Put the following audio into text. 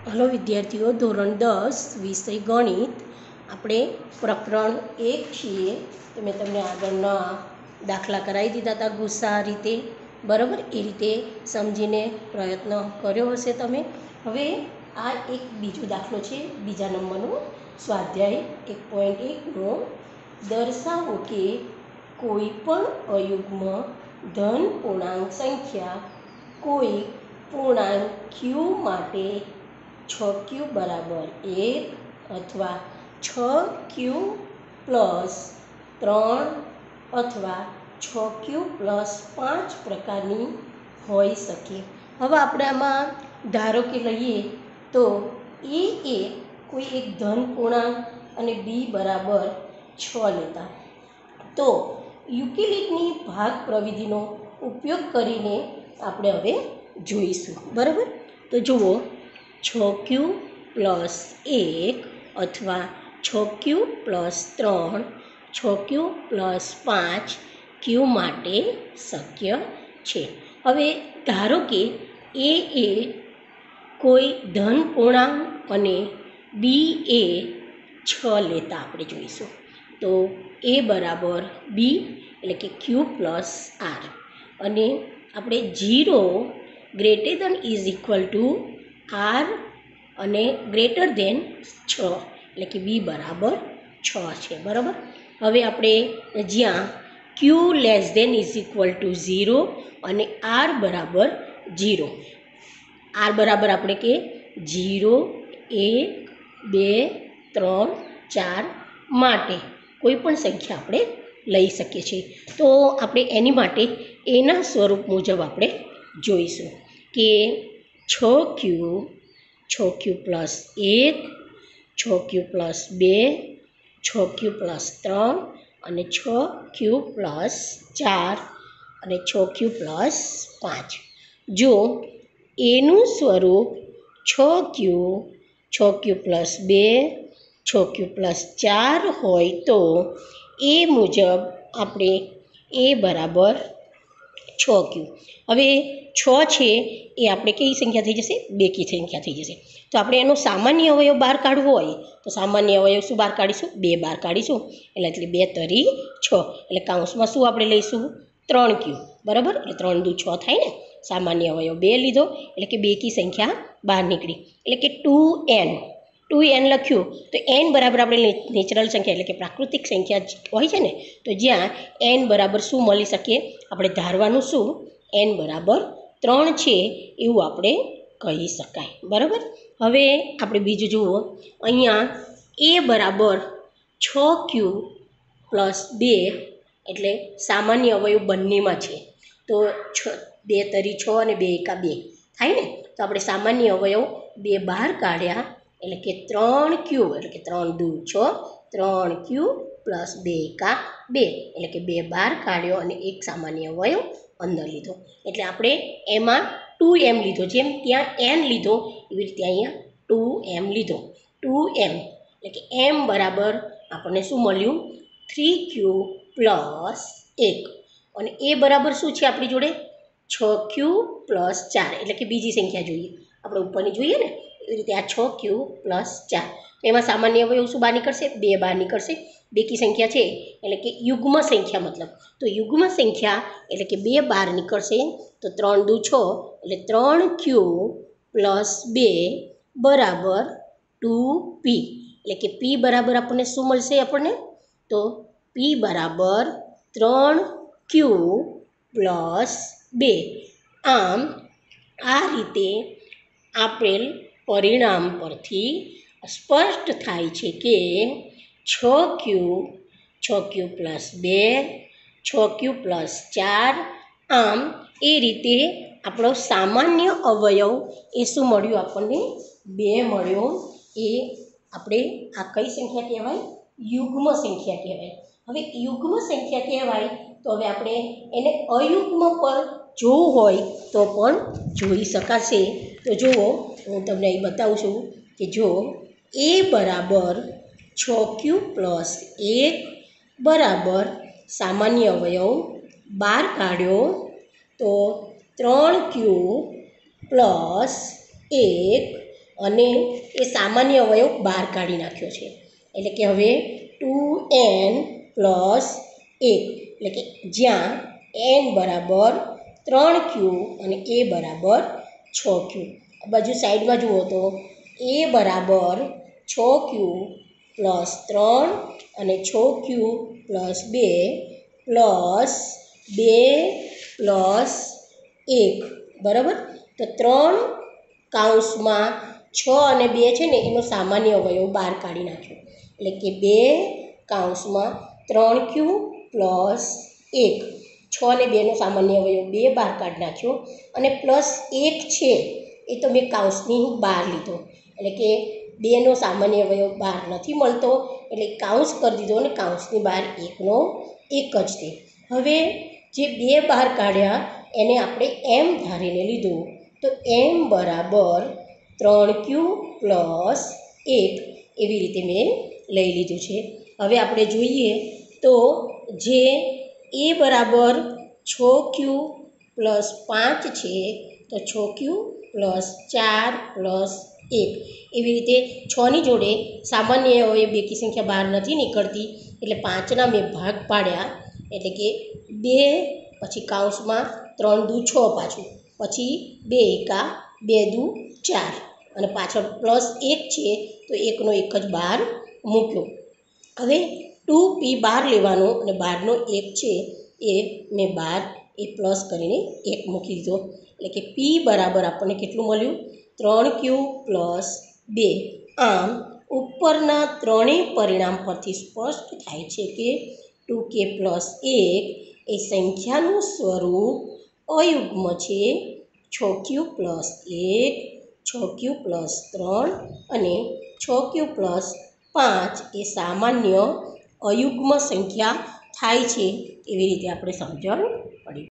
Hello વિદ્યાર્થીઓ, ધોરણ 10 વિષય ગણિત. આપણે પ્રકરણ 1 છીએ. તો મેં તમને આગળના દાખલા કરાવી દીધા હતા ગુસ્સા રીતે, બરાબર? એ રીતે સમજીને પ્રયત્ન કર્યો હશે તમે. હવે આ એક બીજો દાખલો છે, બીજા નંબરનો સ્વાધ્યાય 1.1નો. દર્શાવો કે કોઈ પણ અયુગ્મ ધન પૂર્ણાંક સંખ્યા કોઈ પૂર્ણાંક q માટે 6q બરાબર 1 અથવા 6q પ્લસ 3 અથવા 6q પ્લસ 5 પ્રકારની હોઈ શકે. હવે આપણે આમાં ધારો કે લઈએ તો એ કોઈ એક ધન પૂર્ણાંક અને બી બરાબર 6 લેતા, તો યુક્લિડની ભાગ પ્રવિધિનો ઉપયોગ કરીને આપણે હવે જોઈશું, બરાબર? તો જુઓ, 6q પ્લસ 1 અથવા 6q plus 3, 6q plus 5 q માટે શક્ય છે. હવે ધારો કે એ કોઈ ધન પૂર્ણાંક અને બી એ 6 લેતા આપણે જોઈશું. તો એ બરાબર બી એટલે કે q પ્લસ આર, અને આપણે 0 greater than is equal to R અને ગ્રેટર દેન 6 એટલે કે બી બરાબર 6 છે, બરાબર? હવે આપણે જ્યાં Q less than is equal to 0 અને આર બરાબર 0, આર બરાબર આપણે કે 0, 1, 2, 3, 4 માટે કોઈ પણ સંખ્યા આપણે લઈ શકીએ છીએ. તો આપણે એની માટે એના સ્વરૂપ મુજબ આપણે જોઈશું કે 6q plus 1, 6q plus 2, 6q plus 3 અને 6q પ્લસ 4 અને 6q પ્લસ 5. જો એનું સ્વરૂપ 6q પ્લસ 2, 6q પ્લસ 4 હોય તો એ મુજબ આપણે એ બરાબર 6q. હવે 6 છે એ આપણે કઈ સંખ્યા થઈ જશે? બેકી સંખ્યા થઈ જશે. તો આપણે એનો સામાન્ય અવયવ બહાર કાઢવો હોય તો સામાન્ય અવયવ શું બહાર કાઢીશું? 2 બહાર કાઢીશું. એટલે 2 તરી 6, એટલે કાઉન્સમાં શું આપણે લઈશું? 3q, બરાબર? એટલે 3 દુ 6 થાય ને. સામાન્ય અવયવ 2 લીધો એટલે કે બેકી સંખ્યા બહાર નીકળી, એટલે કે 2n લખ્યું. તો n બરાબર આપણે નેચરલ સંખ્યા એટલે કે પ્રાકૃતિક સંખ્યા હોય છે ને, તો જ્યાં n બરાબર શું મળી શકે? આપણે ધારવાનું શું? n બરાબર 3 છે એવું આપણે કહી શકાય, બરાબર? હવે આપણે બીજું જુઓ, અહીંયા એ બરાબર 6q પ્લસ 2 એટલે સામાન્ય અવયવ બંનેમાં છે. તો 2 તરી 6 અને 2 એકા 2 થાય ને. તો આપણે સામાન્ય અવયવ 2 બહાર કાઢ્યા એટલે કે 3q એટલે કે 3 દુ 6, 3q પ્લસ 2 એકા 2 એટલે કે 2 બહાર કાઢ્યો અને એક સામાન્ય અવયવ અંદર લીધો. એટલે આપણે એમાં 2m લીધો, જેમ ત્યાં n લીધો એવી રીતે અહીંયા 2m લીધો. 2m એટલે કે m બરાબર આપણને શું મળ્યું? 3q પ્લસ 1, અને એ બરાબર શું છે આપણી જોડે? 6q પ્લસ 4, એટલે કે બીજી સંખ્યા જોઈએ આપણે, ઉપરની જોઈએ ને એવી રીતે આ 6q પ્લસ 4. તો એમાં સામાન્ય અવયવ શું બહાર નીકળશે? 2 બહાર નીકળશે. બેકી સંખ્યા છે એટલે કે યુગ્મ સંખ્યા, મતલબ તો યુગ્મ સંખ્યા એટલે કે 2 બહાર નીકળશે. તો 3 દુ 6 એટલે 3q પ્લસ 2 બરાબર 2p, એટલે કે p બરાબર આપણને શું મળશે? આપણને તો p બરાબર 3q પ્લસ 2. આમ આ રીતે આપેલ પરિણામ પરથી સ્પષ્ટ થાય છે કે 6q પ્લસ 2, 6q પ્લસ 4. આમ એ રીતે આપણો સામાન્ય અવયવ એ શું મળ્યું આપણને? 2 મળ્યો. એ આપણે આ કઈ સંખ્યા કહેવાય? યુગ્મ સંખ્યા કહેવાય. હવે યુગ્મ સંખ્યા કહેવાય તો હવે આપણે એને અયુગ્મ પર જોવું હોય તો પણ જોઈ શકાશે. તો જુઓ, હું તમને અહીં બતાવું છું કે જો એ બરાબર 6q પ્લસ 1 બરાબર સામાન્ય અવયવ બહાર કાઢ્યો તો 3q પ્લસ 1 અને એ સામાન્ય અવયવ બહાર કાઢી નાખ્યો છે. એટલે કે હવે 2n પ્લસ 1 એટલે કે જ્યાં n બરાબર 3q અને a બરાબર 6q. આ બાજુ સાઈડમાં જુઓ તો a બરાબર 6q પ્લસ 3 અને 6q પ્લસ 2 પ્લસ 2 પ્લસ 1 બરાબર. તો 3 કૌંસમાં 6 અને 2 છે ને એનો સામાન્ય અવયવ બહાર કાઢી નાખ્યો. એટલે કે 2 કૌંસમાં 3q પ્લસ 1 6 અને 2નો સામાન્ય અવયવ 2 બહાર કાઢી નાખ્યો અને પ્લસ 1 છે એ તો મેં કૌંસની બહાર લીધો. એટલે કે 2નો સામાન્ય અવયવ બહાર નથી મળતો એટલે કૌંસ કરી દીધો અને કૌંસની બહાર 1નો 1 જ તે. હવે જે 2 બહાર કાઢ્યા એને આપણે m ધારીને લીધું. તો m બરાબર 3q પ્લસ 1 એવી રીતે મેં લઈ લીધું છે. હવે આપણે જોઈએ તો જે a બરાબર 6q પ્લસ 5 છે તો 6q પ્લસ 4 પ્લસ 1 એવી રીતે 6ની જોડે સામાન્ય અવયવ બેકી સંખ્યા બહાર નથી નીકળતી એટલે 5ના મેં ભાગ પાડ્યા. એટલે કે 2 પછી કૌંસમાં 3 દુ 6 પાછું પછી 2 એકા 2 દુ 4 અને પાછળ પ્લસ 1 છે તો 1નો 1 જ બહાર મૂક્યો. હવે 2p બહાર લેવાનો અને બહારનો 1 છે એ મેં બહાર એ પ્લસ કરીને 1 મૂકી દીધો. એટલે કે p બરાબર આપણને કેટલું મળ્યું 3q પ્લસ 2. આમ ઉપરના ત્રણેય પરિણામ પરથી સ્પષ્ટ થાય છે કે 2k પ્લસ 1 એ સંખ્યાનું સ્વરૂપ અયુગ્મ છે. 6q પ્લસ 1 6q પ્લસ 3 અને 6q પ્લસ 5 એ સામાન્ય અયુગ્મ સંખ્યા થાય છે. એવી રીતે આપણે સમજણ પડી.